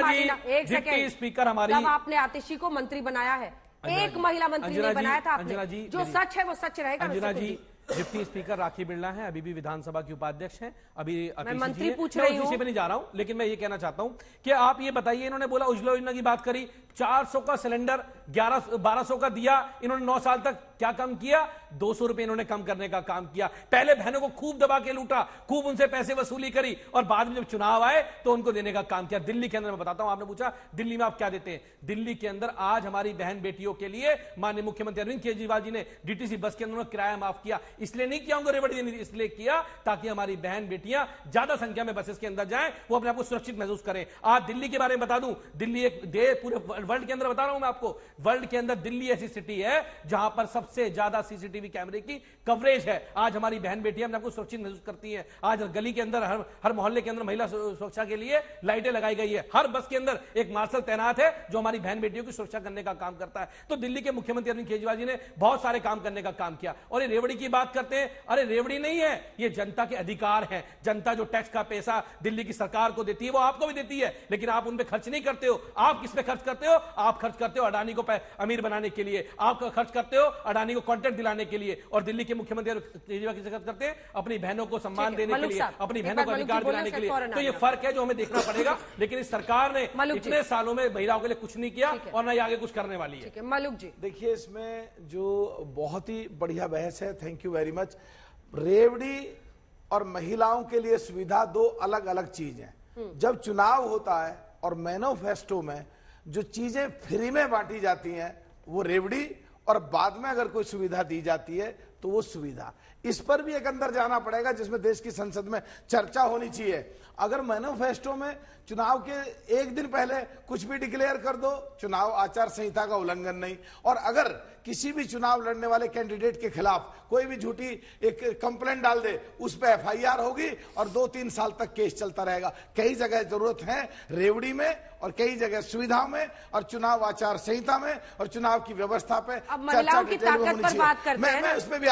डिप्टी स्पीकर हमारी, तब आपने आतिशी को मंत्री बनाया है, एक महिला मंत्री नहीं बनाया था आपने। जो सच है वो सच रहेगा। अंजना जी, डिप्टी स्पीकर राखी बिरला हैं, अभी भी विधानसभा की उपाध्यक्ष हैं। अभी मैं मंत्री पूछ रही हूं, मैं नहीं जा रहा हूं, लेकिन मैं ये कहना चाहता हूं कि आप ये बताइए, इन्होंने बोला उज्ज्वला योजना की बात करी, 400 का सिलेंडर 1200 का दिया। इन्होंने 9 साल तक क्या कम किया? 200 रुपए इन्होंने कम करने का काम किया। पहले बहनों को खूब दबा के लूटा, खूब उनसे पैसे वसूली करी, और बाद में जब चुनाव आए तो उनको देने का काम किया। दिल्ली के अंदर मैं बताता हूं, आपने पूछा दिल्ली में आप क्या देते हैं। दिल्ली के अंदर आज हमारी बहन बेटियों के लिए माननीय मुख्यमंत्री अरविंद केजरीवाल जी ने DTC बस के अंदर किराया माफ किया। इसलिए नहीं किया, रेवड़ी इसलिए किया ताकि हमारी बहन बेटियां ज्यादा संख्या में बसेस के अंदर जाएं, वो अपने आप को सुरक्षित महसूस करें। आज दिल्ली के बारे में बता दूं, दिल्ली एक पूरे वर्ल्ड के अंदर बता रहा हूं मैं आपको, वर्ल्ड के अंदर दिल्ली ऐसी सिटी है जहां पर सबसे ज्यादा CCTV कैमरे की कवरेज है। आज हमारी बहन बेटियां अपने आप को सुरक्षित महसूस करती हैं। आज गली के अंदर, हर मोहल्ले के अंदर महिला सुरक्षा के लिए लाइटें लगाई गई है। हर बस के अंदर एक मार्शल तैनात है जो हमारी बहन बेटियों की सुरक्षा करने का काम करता है। तो दिल्ली के मुख्यमंत्री अरविंद केजरीवाल जी ने बहुत सारे काम करने का काम किया। और ये रेवड़ी की बात करते हैं, अरे रेवड़ी नहीं है, ये जनता के अधिकार है। जनता जो टैक्स का पैसा दिल्ली की सरकार को देती है वो आपको भी देती है, लेकिन आप उन पे खर्च नहीं करते हो। आप किस पे खर्च करते हो? आप खर्च करते हो अडानी को अमीर बनाने के लिए, आप खर्च करते हो अडानी को कॉन्ट्रैक्ट दिलाने के लिए। और दिल्ली के मुख्यमंत्री केजरीवाल किस खर्च करते हैं? अपनी बहनों को सम्मान देने के लिए, अपनी बहनों को अधिकार दिलाने के लिए। तो ये फर्क है जो हमें देखना पड़ेगा। लेकिन इस सरकार ने इतने सालों में महिलाओं के लिए कुछ नहीं किया और न आगे कुछ करने वाली है। मलुक जी, देखिए, इसमें जो बहुत ही बढ़िया बहस है, थैंक यू वेरी मच। रेवड़ी और महिलाओं के लिए सुविधा दो अलग अलग चीज हैं। जब चुनाव होता है और मैनिफेस्टो में जो चीजें फ्री में बांटी जाती हैं वो रेवड़ी, और बाद में अगर कोई सुविधा दी जाती है तो वो सुविधा, इस पर भी एक अंदर जाना पड़ेगा जिसमें देश की संसद में चर्चा होनी चाहिए। अगर मैनिफेस्टो में चुनाव के एक दिन पहले कुछ भी डिक्लेयर कर दो, चुनाव आचार संहिता का उल्लंघन नहीं। और अगर किसी भी चुनाव लड़ने वाले कैंडिडेट के खिलाफ कोई भी झूठी एक कंप्लेंट डाल दे, उस पर FIR होगी और 2-3 साल तक केस चलता रहेगा। कई जगह जरूरत है रेवड़ी में, और कई जगह सुविधा में, और चुनाव आचार संहिता में, और चुनाव की व्यवस्था पे अब महिलाओं की ताकत पर बात करते हैं। मैं उस पर भी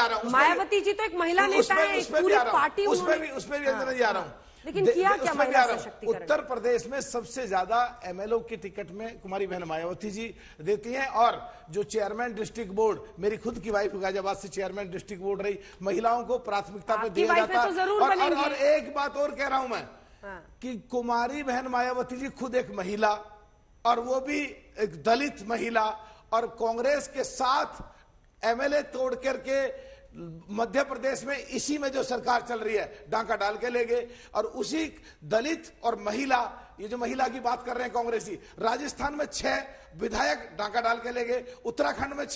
आ रहा हूं, मायावती जी तो एक महिला नेता है, एक पूरी पार्टी उसमें भी अंजना जी आ रहा हूं। लेकिन किया क्या महिला सशक्तिकरण? उत्तर प्रदेश में सबसे ज्यादा एमएलओ की टिकट में कुमारी बहन मायावती जी देती हैं, और जो चेयरमैन डिस्ट्रिक्ट बोर्ड, मेरी खुद की वाइफ गाजियाबाद से चेयरमैन डिस्ट्रिक्ट बोर्ड रही, महिलाओं को प्राथमिकता पे दिया जाता है। तो और एक बात और कह रहा हूं मैं, कि कुमारी बहन मायावती जी खुद एक महिला, और वो भी एक दलित महिला, और कांग्रेस के साथ एमएलए तोड़ करके मध्य प्रदेश में इसी में जो सरकार चल रही है डांका डाल के ले गए, और उसी दलित और महिला, ये जो महिला की बात कर रहे हैं कांग्रेसी, राजस्थान में 6 विधायक डांका डाल के ले गए, उत्तराखंड में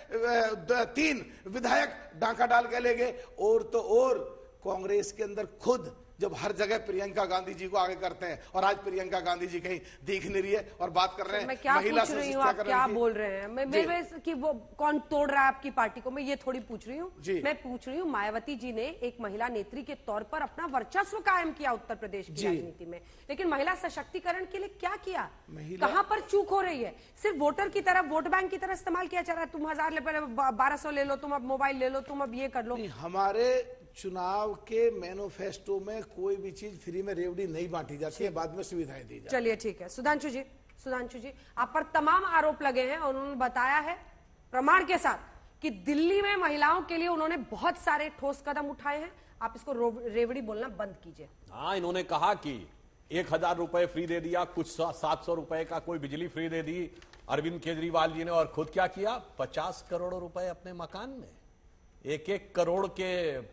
3 विधायक डांका डाल के ले गए, और तो और कांग्रेस के अंदर खुद जब हर जगह प्रियंका गांधी जी को आगे करते हैं, और आज प्रियंका गांधी जी कहीं दिख नहीं रही है और बात कर रहे हैं मैं क्या पूछ रही हूँ, आप क्या बोल रहे हैं? मैं कि वो कौन तोड़ रहा है आपकी पार्टी को, मैं ये थोड़ी पूछ रही हूँ। मैं पूछ रही हूँ मायावती जी ने एक महिला नेत्री के तौर पर अपना वर्चस्व कायम किया उत्तर प्रदेश की राजनीति में, लेकिन महिला सशक्तिकरण के लिए क्या किया? कहां पर चूक हो रही है? सिर्फ वोटर की तरह, वोट बैंक की तरह इस्तेमाल किया जा रहा है। तुम 1000 ले, पहले 1200 ले लो, तुम अब मोबाइल ले लो, तुम अब ये कर लो। हमारे चुनाव के मैनिफेस्टो में कोई भी चीज फ्री में रेवड़ी नहीं बांटी जाती है, बाद में सुविधाएं दी जाती। चलिए ठीक है। सुधांशु जी आप पर तमाम आरोप लगे हैं, और उन्होंने बताया है प्रमाण के साथ कि दिल्ली में महिलाओं के लिए उन्होंने बहुत सारे ठोस कदम उठाए हैं। आप इसको रेवड़ी बोलना बंद कीजिए। हाँ, इन्होंने कहा कि 1000 रुपए फ्री दे दिया, कुछ 700 रुपए का कोई बिजली फ्री दे दी अरविंद केजरीवाल जी ने, और खुद क्या किया? 50 करोड़ रुपए अपने मकान में, 1-1 करोड़ के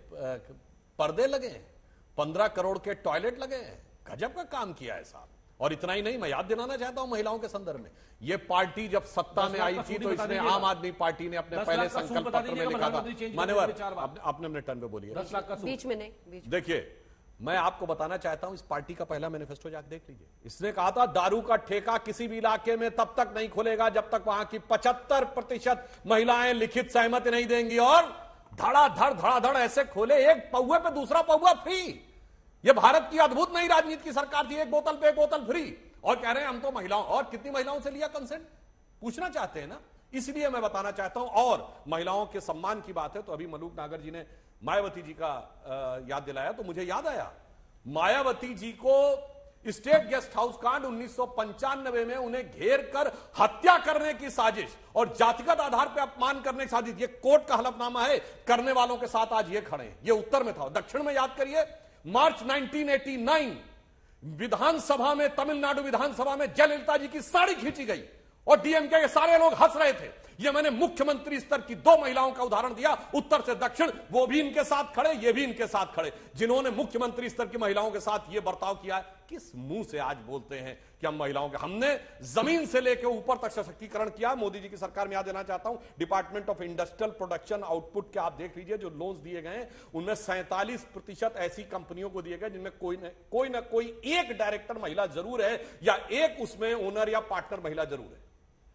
पर्दे लगे हैं, 15 करोड़ के टॉयलेट लगे हैं। गजब का काम किया है साहब। और इतना ही नहीं, मैं याद दिलाना चाहता हूं महिलाओं के संदर्भ में, ये पार्टी जब सत्ता में आई थी तो इसने, आम आदमी पार्टी ने अपने पहले संकल्प पत्र में लिखा था, मान्यवर आपने अपने टर्न पे बोलिए, बीच में नहीं। देखिए, मैं आपको बताना चाहता हूं, इस पार्टी का पहला मैनिफेस्टो जाकर देख लीजिए। इसने कहा था दारू का ठेका किसी भी इलाके में तब तक नहीं खुलेगा जब तक वहां की 75% महिलाएं लिखित सहमति नहीं देंगी, और धड़ाधड़ ऐसे खोले, एक पौवे पे दूसरा पौवा फ्री। ये भारत की अद्भुत नई राजनीति की सरकार थी, एक बोतल पे एक बोतल फ्री, और कह रहे हैं हम तो महिलाओं, और कितनी महिलाओं से लिया कंसेंट, पूछना चाहते हैं ना। इसलिए मैं बताना चाहता हूं, और महिलाओं के सम्मान की बात है तो अभी मलूक नागर जी ने मायावती जी का याद दिलाया, तो मुझे याद आया मायावती जी को स्टेट गेस्ट हाउस कांड 1995 में उन्हें घेर कर हत्या करने की साजिश और जातिगत आधार पर अपमान करने की साजिश, ये कोर्ट का हलफनामा है, करने वालों के साथ आज ये खड़े हैं। ये उत्तर में था। दक्षिण में याद करिए, मार्च 1989 विधानसभा में, तमिलनाडु विधानसभा में जयललिता जी की साड़ी खींची गई और डीएमके के सारे लोग हंस रहे थे। ये मैंने मुख्यमंत्री स्तर की 2 महिलाओं का उदाहरण दिया, उत्तर से दक्षिण, वो भी इनके साथ खड़े, ये भी इनके साथ खड़े, जिन्होंने मुख्यमंत्री स्तर की महिलाओं के साथ ये बर्ताव किया है। किस मुंह से आज बोलते हैं कि हम महिलाओं के, हमने जमीन से लेकर ऊपर तक सशक्तिकरण किया। मोदी जी की सरकार में याद देना चाहता हूं, department of industrial production output के आप देख लीजिए, जो लोन्स दिए गए उनमें 47% ऐसी कंपनियों को दिए गए जिनमें कोई ना कोई एक डायरेक्टर महिला जरूर है, या एक उसमें ओनर या पार्टनर महिला जरूर है।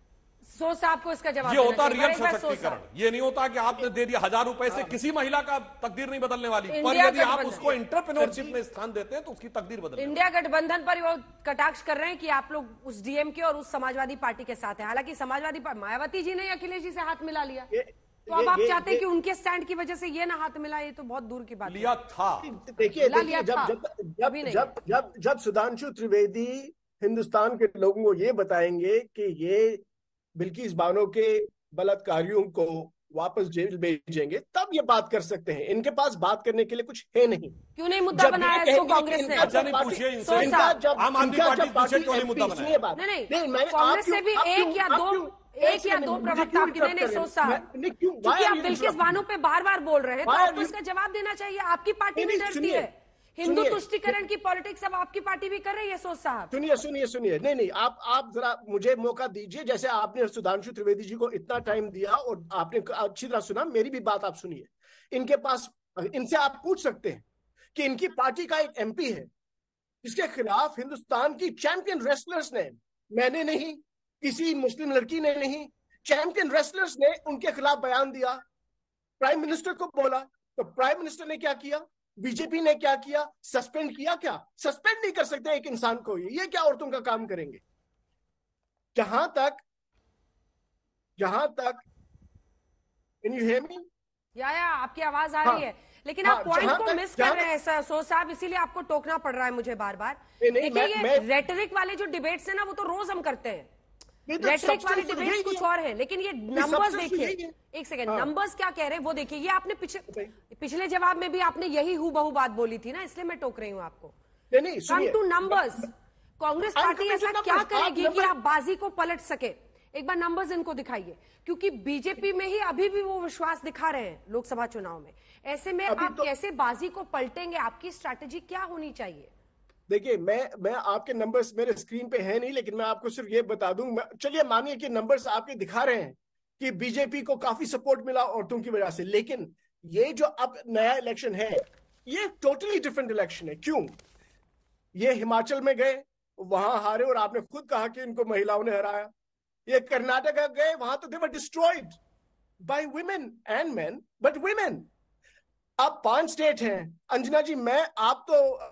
सोच साहब को इसका जवाब ये होता रियल सशक्तिकरण। ये नहीं होता कि आपने दे दिया 1000 रुपए से किसी महिला का तकदीर नहीं बदलने वाली, पर यदि आप उसको एंटरप्रेन्योरशिप में स्थान देते हैं तो उसकी तकदीर बदल। इंडिया गठबंधन पर वो कटाक्ष कर रहे हैं कि आप लोग उस डीएमके और उस समाजवादी पार्टी के साथ हैं। हालांकि समाजवादी मायावती जी ने अखिलेश जी से हाथ मिला लिया, तो अब आप चाहते हैं कि उनके स्टैंड की वजह से ये ना हाथ मिला, ये तो बहुत दूर की बात लिया था। देखिए, जब सुधांशु त्रिवेदी हिंदुस्तान के लोगों को ये बताएंगे कि ये बिल्किस बानो के बलात्कारियों को वापस जेल भेजेंगे, तब ये बात कर सकते हैं। इनके पास बात करने के लिए कुछ है नहीं। क्यों नहीं मुद्दा बनाया इसको कांग्रेस ने? अच्छा नहीं पूछिए इनसे, आम आदमी पार्टी पूछे क्यों नहीं मुद्दा बनाया? नहीं, कांग्रेस से भी एक या दो प्रवक्ता नहीं सोच साहब, क्योंकि आप बिल्किस बानो पे बार बोल रहे हैं, तो आपको इसका जवाब देना चाहिए। आपकी पार्टी भी डरती है, हिंदू तुष्टीकरण की पॉलिटिक्स अब आपकी पार्टी भी कर रही है। सोच साहब सुनिए, नहीं, आप जरा मुझे मौका दीजिए। जैसे आपने सुधांशु त्रिवेदी जी को इतना टाइम दिया और आपने अच्छी तरह सुना, मेरी भी बात आप सुनिए। इनके पास, इनसे आप पूछ सकते हैं कि इनकी पार्टी का एक एमपी है जिसके खिलाफ हिंदुस्तान की चैंपियन रेसलर्स ने, मैंने नहीं, किसी मुस्लिम लड़की ने नहीं, चैंपियन रेसलर्स ने उनके खिलाफ बयान दिया, प्राइम मिनिस्टर को बोला, तो प्राइम मिनिस्टर ने क्या किया, बीजेपी ने क्या किया, सस्पेंड किया। क्या सस्पेंड नहीं कर सकते एक इंसान को? ये क्या औरतों का काम करेंगे? जहां तक कैन यू हियर मी? या आपकी आवाज आ रही है, लेकिन आप पॉइंट को मिस कर रहे हैं सोच साहब, इसीलिए आपको टोकना पड़ रहा है मुझे बार बार। देखिए ये रेटरिक वाले जो डिबेट्स है ना, वो तो रोज हम करते हैं, रेटरिक वाले डिबेट्स कुछ और है, लेकिन ये नंबर्स देखिए, एक सेकंड, नंबर्स क्या कह रहे हैं वो देखिए। ये आपने पिछले जवाब में भी आपने यही हूबहू बात बोली थी ना, इसलिए मैं टोक रही हूँ आपको। Come to numbers, Congress party ऐसा क्या करेगी कि आप बाजी को पलट सके? एक बार नंबर्स इनको दिखाइए, क्योंकि बीजेपी में ही अभी भी वो विश्वास दिखा रहे हैं लोकसभा चुनाव में। ऐसे में आप कैसे बाजी को पलटेंगे? आपकी स्ट्रैटेजी क्या होनी चाहिए? देखिए, मैं आपके नंबर्स मेरे स्क्रीन पे है नहीं, लेकिन मैं आपको सिर्फ ये बता दूं, चलिए मानिए कि नंबर्स आपके दिखा रहे हैं कि बीजेपी को काफी सपोर्ट मिला औरतों की वजह से, लेकिन ये जो अब नया इलेक्शन है, ये टोटली डिफरेंट इलेक्शन है। क्यों? ये हिमाचल में गए, वहां हारे, और आपने खुद कहा कि इनको महिलाओं ने हराया। ये कर्नाटका गए, वहां तो they were destroyed by women and men, but women. अब 5 स्टेट हैं। अंजना जी, आप तो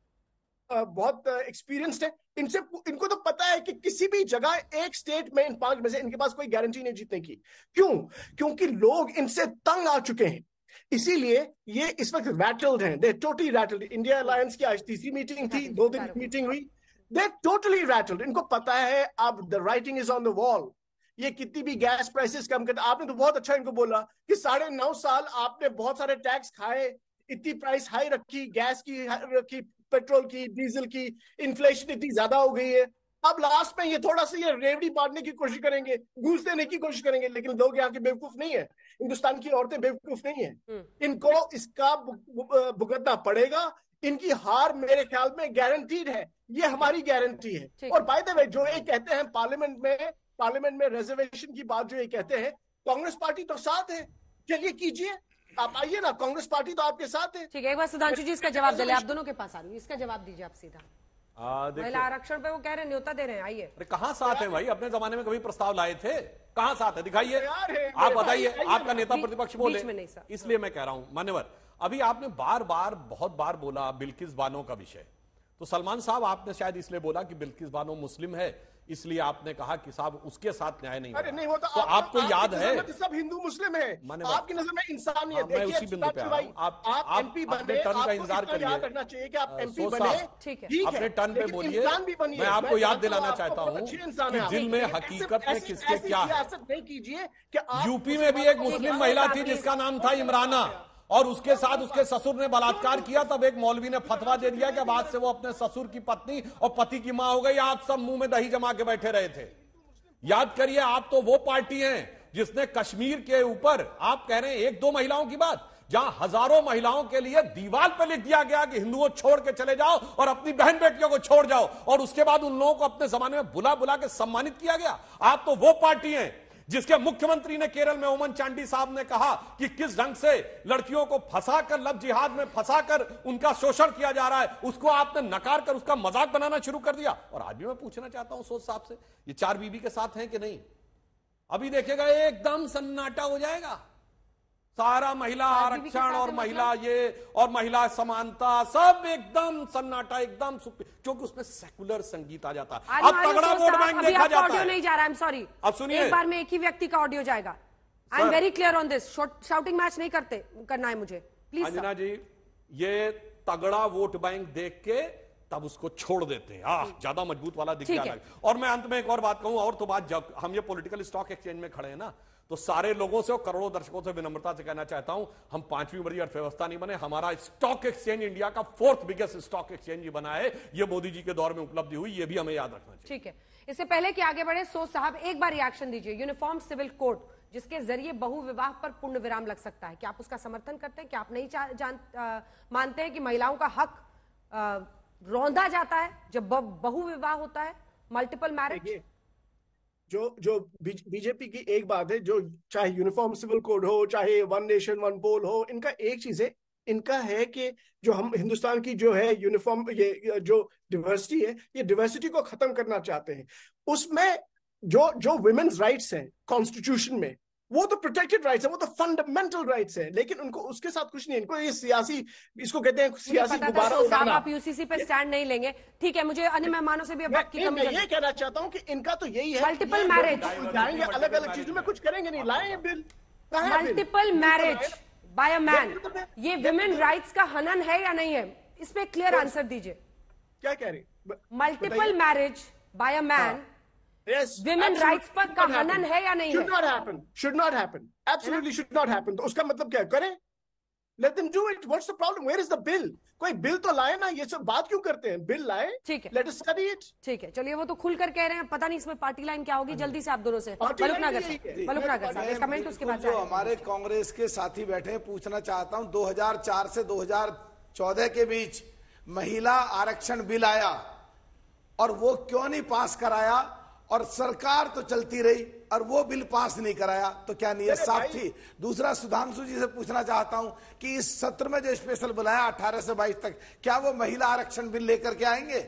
बहुत एक्सपीरियंस्ड है, इनको तो पता है कि किसी भी जगह एक स्टेट में इन 5 में से इनके पास कोई गारंटी नहीं जीतने की। क्यों? क्योंकि लोग इनसे तंग आ चुके हैं, इसीलिए ये इस वक्त रैटल्ड हैं। They totally rattled. India alliance की आज तीसरी मीटिंग थी, 2 दिन की मीटिंग हुई। They totally rattled. इनको पता है अब the writing is on the wall. ये कितनी भी गैस प्राइसेस कम करते, आपने तो बहुत अच्छा इनको बोला कि 9.5 साल आपने बहुत सारे टैक्स खाए, इतनी प्राइस हाई रखी, गैस की रखी, पेट्रोल की, डीजल की, इन्फ्लेशन इतनी ज्यादा हो गई है। अब लास्ट में ये थोड़ा सा ये रेवड़ी बांटने की कोशिश करेंगे, घूस देने की कोशिश करेंगे, लेकिन लोग यहाँ के बेवकूफ नहीं है, हिंदुस्तान की औरतें बेवकूफ नहीं है। इनको इसका भुगतना पड़ेगा। इनकी हार मेरे ख्याल में गारंटीड है, ये हमारी गारंटी है। और बाय द वे, जो ये कहते हैं पार्लियामेंट में रिजर्वेशन की बात, जो ये कहते हैं, कांग्रेस पार्टी तो साथ है, चलिए कीजिए, आप आइए ना, कांग्रेस पार्टी तो आपके साथ है। ठीक है, एक बार सुधांशु जी इसका जवाब दे, आप दोनों के पास आ रही हूँ, इसका जवाब दीजिए आप सीधा। महिला आरक्षण पे वो कह रहे हैं न्योता दे रहे हैं, आइए। अरे कहाँ साथ है भाई? अपने जमाने में कभी प्रस्ताव लाए थे? कहाँ साथ है? दिखाइए, आप बताइए। आपका नेता प्रतिपक्ष बोले, इसलिए मैं कह रहा हूं मान्यवर, अभी आपने बहुत बार बोला बिल्किस बानो का विषय। तो सलमान साहब, आपने शायद इसलिए बोला कि बिल्किस बानो मुस्लिम है, इसलिए आपने कहा कि साहब उसके साथ न्याय नहीं अरे नहीं होता। तो आपको याद है सब हिंदू मुस्लिम है, आपकी नजर में इंसानियत। मैं उसी बिंदु पे आ रहा हूं। आप एमपी बने, टर्न का इंतजार करिए, याद रखना चाहिए कि आप एमपी बने, ठीक है, अपने टर्न पे बोलिए। मैं आपको याद दिलाना चाहता हूं कि दिल में हकीकत में किसके क्या है। नहीं कीजिए कि यूपी में भी एक मुस्लिम महिला थी जिसका नाम था इमराना, और उसके साथ उसके ससुर ने बलात्कार किया। तब एक मौलवी ने फतवा दे दिया कि बाद से वो अपने ससुर की पत्नी और पति की मां हो गई। आप सब मुंह में दही जमा के बैठे रहे थे। याद करिए, आप तो वो पार्टी हैं जिसने कश्मीर के ऊपर, आप कह रहे हैं 1-2 महिलाओं की बात, जहां हजारों महिलाओं के लिए दीवार पर लिख दिया गया कि हिंदुओं छोड़ के चले जाओ और अपनी बहन बेटियों को छोड़ जाओ, और उसके बाद उन लोगों को अपने जमाने में बुला बुला के सम्मानित किया गया। आप तो वो पार्टी हैं जिसके मुख्यमंत्री ने केरल में ओमन चांडी साहब ने कहा कि किस ढंग से लड़कियों को फंसाकर लव जिहाद में फंसाकर उनका शोषण किया जा रहा है, उसको आपने नकार कर उसका मजाक बनाना शुरू कर दिया। और आज भी मैं पूछना चाहता हूं सोच साहब से, ये 4 बीबी के साथ हैं कि नहीं? अभी देखिएगा एकदम सन्नाटा हो जाएगा। सारा महिला आरक्षण और महिला ये और महिला समानता सब एकदम सन्नाटा, एकदम, क्योंकि उसमें सेकुलर संगीत आ जाता है। अब तगड़ा वोट बैंक देखा जाता है। ऑडियो नहीं जा रहा, आई एम सॉरी। अब सुनिए, एक बार में एक ही व्यक्ति का ऑडियो जाएगा। I am very clear on this. Shouting match नहीं करना है मुझे, प्लीज। अंजना जी, ये तगड़ा वोट बैंक देख के तब उसको छोड़ देते हैं, ज्यादा मजबूत वाला दिख जाता है। और मैं अंत में एक और बात कहूं, और तो बात, जब हम ये पॉलिटिकल स्टॉक एक्सचेंज में खड़े हैं ना, तो सारे लोगों से और करोड़ों दर्शकों से विनम्रता से कहना चाहता हूं, हम 5वीं बड़ी अर्थव्यवस्था नहीं बने। हमारा स्टॉक एक्सचेंज इंडिया का 4th बिगेस्ट स्टॉक एक्सचेंज ही बना है। ये मोदी जी के दौर में उपलब्धि हुई, ये भी हमें याद रखना चाहिए। ठीक है, इससे पहले कि आगे बढ़े, सोच साहब एक बार रिएक्शन दीजिए। यूनिफॉर्म सिविल कोड जिसके जरिए बहु विवाह पर पूर्ण विराम लग सकता है, क्या आप उसका समर्थन करते हैं? क्या आप नहीं मानते हैं कि महिलाओं का हक रौंदा जाता है जब बहु विवाह होता है, मल्टीपल मैरिज? जो बीजेपी की एक बात है, जो चाहे यूनिफॉर्म सिविल कोड हो, चाहे 1 नेशन 1 पोल हो, इनका एक चीज है, इनका है कि जो हम हिंदुस्तान की जो है यूनिफॉर्म, ये जो डिवर्सिटी है, ये डिवर्सिटी को खत्म करना चाहते हैं। उसमें जो वुमेन्स राइट्स हैं कॉन्स्टिट्यूशन में, वो तो प्रोटेक्टेड राइट्स है, वो तो फंडामेंटल राइट्स है, लेकिन उनको उसके साथ कुछ नहीं। इनको ये सियासी, इसको कहते हैं सियासी गुब्बारा उड़ाना। आप यूसीसी पे स्टैंड नहीं लेंगे, ठीक है। मुझे अन्य मेहमानों से भी वक्त की कमी, मैं ये कहना चाहता हूं कि इनका तो यही है, मल्टीपल मैरिज जाएंगे, अलग अलग चीजों में कुछ करेंगे नहीं, लाएंगे bill. Multiple marriage by a man, ये विमेन राइट्स का हनन है या नहीं है? इस पे क्लियर आंसर दीजिए। क्या कह रही? Multiple marriage by a man women rights पर का हनन है या नहीं है? Should not happen. Should not happen. Absolutely should not happen. तो उसका मतलब क्या है? करें, let them do it. What's the problem? Where is the bill? कोई बिल तो लाए ना, ये सब बात क्यों करते हैं? बिल लाए, ठीक है, let us study it. ठीक है, चलिए वो तो खुलकर कह रहे हैं, पता नहीं इसमें पार्टी लाइन क्या होगी। जल्दी से आप दोनों से मलुकनगर साहब कमेंट, उसके बाद जो हमारे कांग्रेस के साथी बैठे हैं, पूछना चाहता हूं 2004 से 2014 के बीच महिला आरक्षण बिल आया और वो क्यों नहीं पास कराया? और सरकार तो चलती रही और वो बिल पास नहीं कराया, तो क्या नीयत साफ थी? दूसरा, सुधांशु जी से पूछना चाहता हूं कि इस सत्र में जो स्पेशल बुलाया 18 से 22 तक, क्या वो महिला आरक्षण बिल लेकर के आएंगे?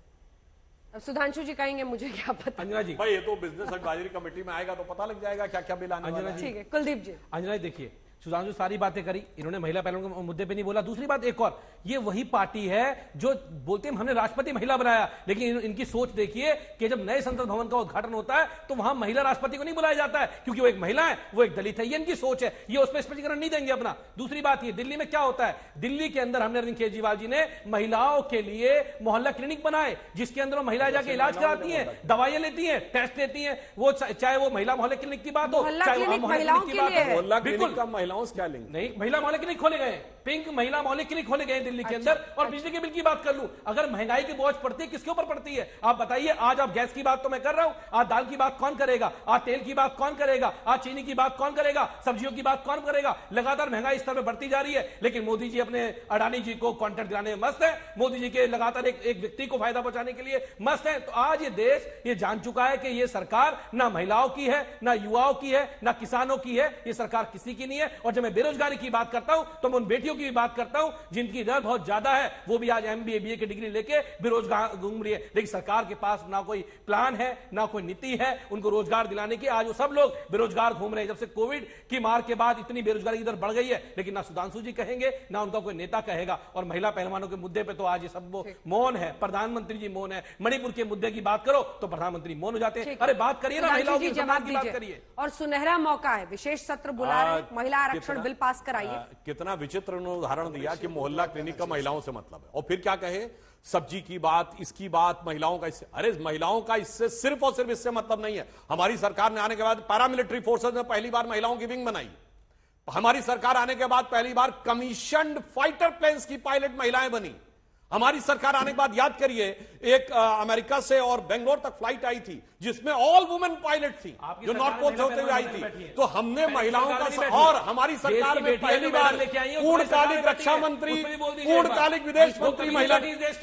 अब सुधांशु जी कहेंगे, मुझे क्या पता। अंजना जी, भाई ये तो बिजनेस एडवाइजरी कमेटी में आएगा तो पता लग जाएगा क्या क्या बिल आने वाला है। ठीक है, कुलदीप जी। अंजना जी देखिए, सुधांशु सारी बातें करी, इन्होंने महिला पहलुओं के मुद्दे पे नहीं बोला। दूसरी बात एक और, ये वही पार्टी है जो बोलते हैं हमने राष्ट्रपति महिला बनाया, लेकिन इनकी सोच देखिए कि जब नए संसद भवन का उद्घाटन होता है तो वहां महिला राष्ट्रपति को नहीं बुलाया जाता है, क्योंकि वो एक महिला है, वो एक दलित है। ये इनकी सोच है, ये उसमें स्पष्टीकरण नहीं देंगे अपना। दूसरी बात ये, दिल्ली में क्या होता है, दिल्ली के अंदर हमने अरविंद केजरीवाल जी ने महिलाओं के लिए मोहल्ला क्लिनिक बनाए, जिसके अंदर महिलाएं जाके इलाज कराती हैं, दवाइयां लेती हैं, टेस्ट लेती हैं। वो चाहे वो महिला मोहल्ला क्लिनिक की बात हो, चाहे वो महिलाओं के लिए मोहल्ला क्लिनिक का महिलाओं से क्या लिंक? नहीं, महिला मोहल्ले क्लिनिक खोले गए, पिंक महिला मोहल्ले क्लिनिक खोले गए दिल्ली के अंदर। और बिजली के बिल की बात कर लूं, अगर महंगाई की बोझ पड़ती है, किसके ऊपर पड़ती है आप बताइए? आज आप गैस की बात तो मैं कर रहा हूं, आज दाल की बात कौन करेगा? आज तेल की बात कौन करेगा? आज चीनी की बात कौन करेगा? सब्जियों की बात कौन करेगा? लगातार महंगाई स्तर पर बढ़ती जा रही है, लेकिन मोदी जी अपने अडानी जी को कॉन्ट्रैक्ट दिलाने में मस्त है, मोदी जी के लगातार एक व्यक्ति को फायदा पहुंचाने के लिए मस्त है। तो आज ये देश ये जान चुका है कि ये सरकार ना महिलाओं की है, ना युवाओं की है, ना किसानों की है, ये सरकार किसी की नहीं है। और जब मैं बेरोजगारी की बात करता हूं तो मैं उन बेटियों की भी बात करता हूं जिनकी दर बहुत ज्यादा है, वो भी आज MBA BA की डिग्री लेके बेरोजगार घूम रही है, लेकिन सरकार के पास ना कोई प्लान है, ना कोई नीति है उनको रोजगार दिलाने की। आज वो सब लोग बेरोजगार घूम रहे हैं। जब से कोविड की मार के बाद इतनी बेरोजगारी की दर बढ़ गई है, लेकिन ना सुधांशु जी कहेंगे, ना उनका कोई नेता कहेगा। और महिला पहलवानों के मुद्दे पे तो आज ये सब मौन है, प्रधानमंत्री जी मौन है। मणिपुर के मुद्दे की बात करो तो प्रधानमंत्री मौन हो जाते हैं। अरे बात करिए ना, महिलाओं की जवाब बात करिए। और सुनहरा मौका है, विशेष सत्र बुला रहे हैं, महिला आरक्षण बिल पास कराइए। कितना विचित्र उदाहरण दिया कि मोहल्ला क्लिनिक का महिलाओं से मतलब है, और फिर क्या कहे, सब्जी की बात, इसकी बात, महिलाओं का इससे। अरे महिलाओं का इससे सिर्फ और सिर्फ इससे मतलब नहीं है। हमारी सरकार ने आने के बाद पैरामिलिट्री फोर्सेस में पहली बार महिलाओं की विंग बनाई। हमारी सरकार आने के बाद पहली बार कमीशन्ड फाइटर प्लेन्स की पायलट महिलाएं बनी। हमारी सरकार आने के बाद याद करिए, एक अमेरिका से और बेंगलोर तक फ्लाइट आई थी जिसमें ऑल वुमेन पायलट थी, जो नॉर्थ पोल से होते हुए आई थी। तो हमने महिलाओं का, और हमारी सरकार में पहली बार पूर्णकालिक रक्षा मंत्री, पूर्णकालिक विदेश मंत्री महिला।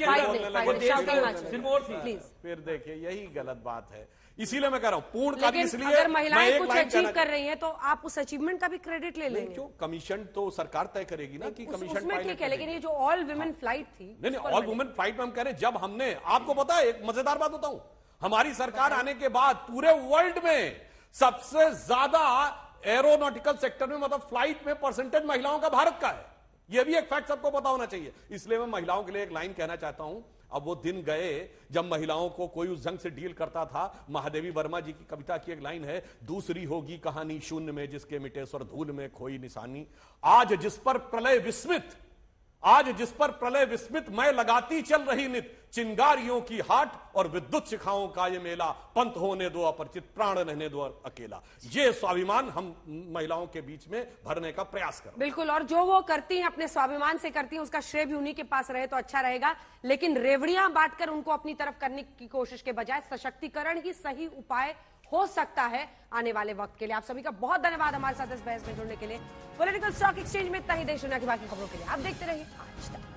फिर देखिए यही गलत बात है, इसीलिए मैं कह रहा हूं पूर्णकालिक। इसलिए अगर महिलाएं कुछ अचीव कर रही हैं तो आप उस अचीवमेंट का भी क्रेडिट ले लेंगे। क्यों? कमीशन तो सरकार तय करेगी ना कि कमीशन उसमें ठीक है, लेकिन ये जो ऑल वुमेन फ्लाइट थी, नहीं ऑल वुमेन फ्लाइट में हम कह रहे हैं, जब हमने, आपको पता है एक मजेदार बात बताऊं, हमारी सरकार आने के बाद पूरे वर्ल्ड में सबसे ज्यादा एरोनॉटिकल सेक्टर में, मतलब फ्लाइट में परसेंटेज महिलाओं का भारत का है। यह भी एक फैक्ट सबको पता होना चाहिए। इसलिए मैं महिलाओं के लिए एक लाइन कहना चाहता हूं। अब वो दिन गए जब महिलाओं को कोई उस ढंग से डील करता था। महादेवी वर्मा जी की कविता की एक लाइन है, दूसरी होगी कहानी शून्य में जिसके मिटे स्वर धूल में खोई निशानी। आज जिस पर प्रलय विस्मित मैं लगाती चल रही नित, चिंगारियों की हाट और विद्युत शिखाओं का ये मेला, पंथ होने दो अपरिचित प्राण रहने दो अकेला। ये स्वाभिमान हम महिलाओं के बीच में भरने का प्रयास करें। बिल्कुल, और जो वो करती हैं अपने स्वाभिमान से करती हैं, उसका श्रेय भी उन्हीं के पास रहे तो अच्छा रहेगा। लेकिन रेवड़ियां बांटकर उनको अपनी तरफ करने की कोशिश के बजाय सशक्तिकरण ही सही उपाय हो सकता है आने वाले वक्त के लिए। आप सभी का बहुत धन्यवाद हमारे साथ इस बहस में जुड़ने के लिए। पॉलिटिकल स्टॉक एक्सचेंज में इतना ही। देश दुनिया की बाकी खबरों के लिए आप देखते रहिए आज तक।